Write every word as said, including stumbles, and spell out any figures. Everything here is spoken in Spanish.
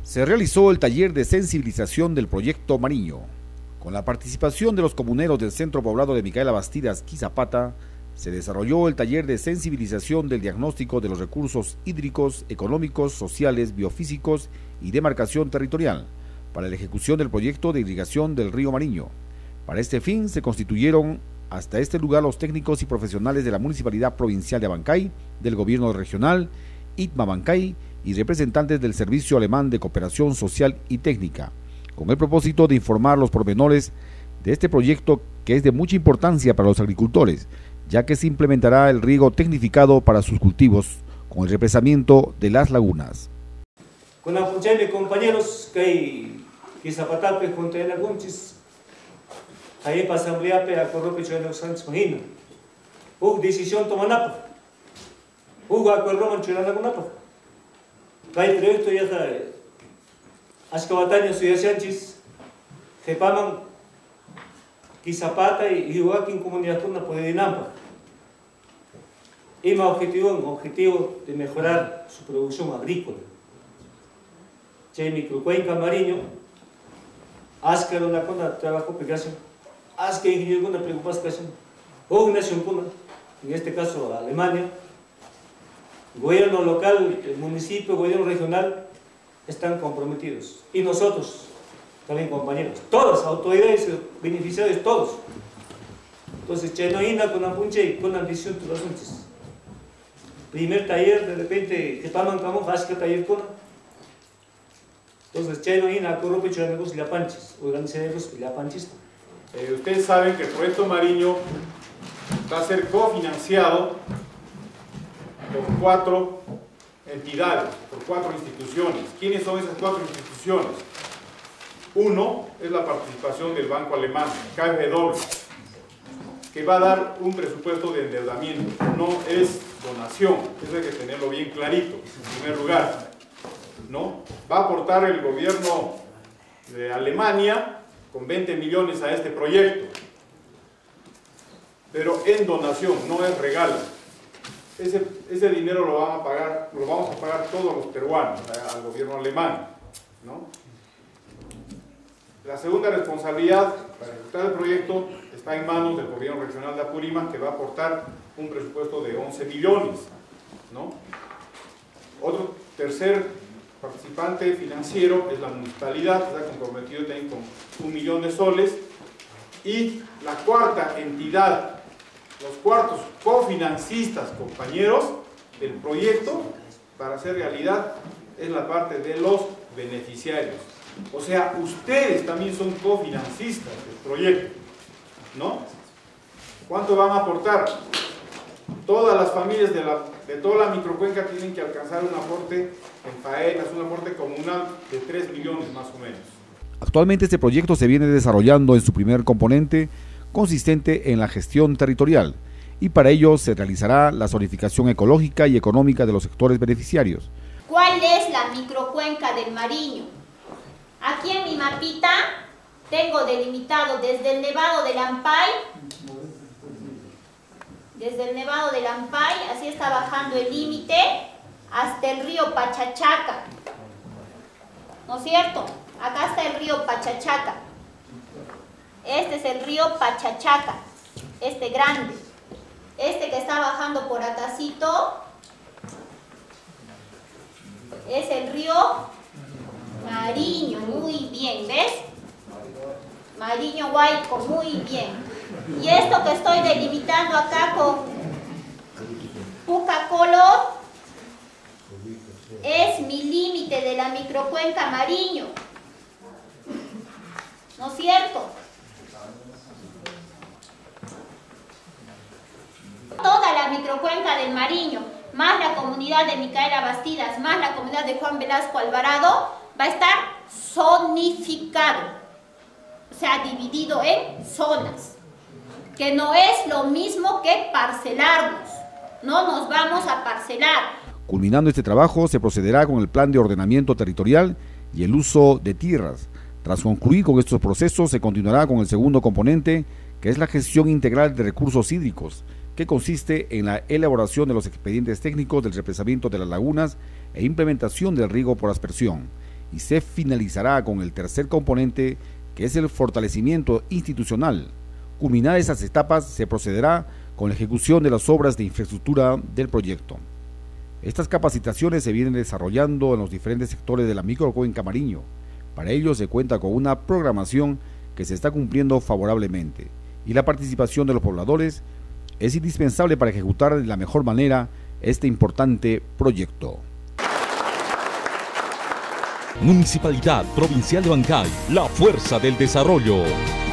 Se realizó el taller de sensibilización del proyecto Mariño. Con la participación de los comuneros del centro poblado de Micaela Bastidas, Quizapata, se desarrolló el taller de sensibilización del diagnóstico de los recursos hídricos, económicos, sociales, biofísicos y demarcación territorial para la ejecución del proyecto de irrigación del río Mariño. Para este fin se constituyeron hasta este lugar los técnicos y profesionales de la Municipalidad Provincial de Abancay, del Gobierno Regional, I T M A Abancay y representantes del Servicio Alemán de Cooperación Social y Técnica, con el propósito de informar los pormenores de este proyecto que es de mucha importancia para los agricultores, ya que se implementará el riego tecnificado para sus cultivos con el represamiento de las lagunas. Con la función de compañeros que hay que zapatape junto a la gunchis, ahí para asamblea pe a corrope de los santos magina. Hubo decisión tomanapa. Hubo acuerdo manchura la gunapa. Hay proyecto ya sabe. Ascabatania Ciudad Sánchez, Jepaman, Quizapata y Joaquín Comunidad Tuna puede dinampa. Y mi objetivo, un objetivo de mejorar su producción agrícola. Che microcuenca Mariño, Ascar una cosa trabajo pegación, Ascar ingeniero una preocupación, o una nación puna, en este caso Alemania, gobierno local, el municipio, gobierno regional, están comprometidos. Y nosotros, también compañeros, todas, autoridades, beneficiarios, todos. Entonces, Chenoína con Ampunche, con ambición, todas las primer taller, de repente, que paman como, vasca taller con. Entonces, Chenoína, Corrope, Chonegos y Lapanches, organizadores y Lapanches. Eh, ustedes saben que el proyecto Mariño va a ser cofinanciado por cuatro entidades, por cuatro instituciones. ¿Quiénes son esas cuatro instituciones? Uno es la participación del Banco Alemán, K f W, que va a dar un presupuesto de endeudamiento, no es donación, eso hay que tenerlo bien clarito, en primer lugar, ¿no? Va a aportar el gobierno de Alemania con veinte millones a este proyecto, pero en donación, no es regalo. Ese, ese dinero lo vamos a pagar, lo vamos a pagar todos los peruanos al gobierno alemán, ¿no? La segunda responsabilidad para ejecutar el proyecto está en manos del gobierno regional de Apurímac, que va a aportar un presupuesto de once millones, ¿no? Otro tercer participante financiero es la municipalidad, que está comprometido también con un millón de soles, y la cuarta entidad, los cuartos cofinancistas, compañeros, del proyecto para hacer realidad es la parte de los beneficiarios. O sea, ustedes también son cofinancistas del proyecto, ¿no? ¿Cuánto van a aportar? Todas las familias de, la, de toda la microcuenca tienen que alcanzar un aporte en faenas, un aporte comunal de tres millones más o menos. Actualmente este proyecto se viene desarrollando en su primer componente, consistente en la gestión territorial, y para ello se realizará la zonificación ecológica y económica de los sectores beneficiarios. ¿Cuál es la microcuenca del Mariño? Aquí en mi mapita tengo delimitado desde el Nevado del Ampay, desde el Nevado del Ampay, así está bajando el límite, hasta el río Pachachaca, ¿no es cierto? Acá está el río Pachachaca, este es el río Pachachaca, este grande, este que está bajando por acácito, es el río Mariño, muy bien, ¿ves? Mariño Huayco, muy bien. Y esto que estoy delimitando acá con Pucacolo es mi límite de la microcuenca Mariño, ¿no es cierto? Toda la microcuenca del Mariño, más la comunidad de Micaela Bastidas, más la comunidad de Juan Velasco Alvarado, va a estar zonificado, o sea, dividido en zonas, que no es lo mismo que parcelarnos, no nos vamos a parcelar. Culminando este trabajo, se procederá con el plan de ordenamiento territorial y el uso de tierras. Tras concluir con estos procesos, se continuará con el segundo componente, que es la gestión integral de recursos hídricos, que consiste en la elaboración de los expedientes técnicos del represamiento de las lagunas e implementación del riego por aspersión. y se finalizará con el tercer componente, que es el fortalecimiento institucional. Culminadas esas etapas, se procederá con la ejecución de las obras de infraestructura del proyecto. Estas capacitaciones se vienen desarrollando en los diferentes sectores de la microcuenca Mariño. Para ello se cuenta con una programación que se está cumpliendo favorablemente, y la participación de los pobladores es indispensable para ejecutar de la mejor manera este importante proyecto. Municipalidad Provincial de Huancay, la fuerza del desarrollo.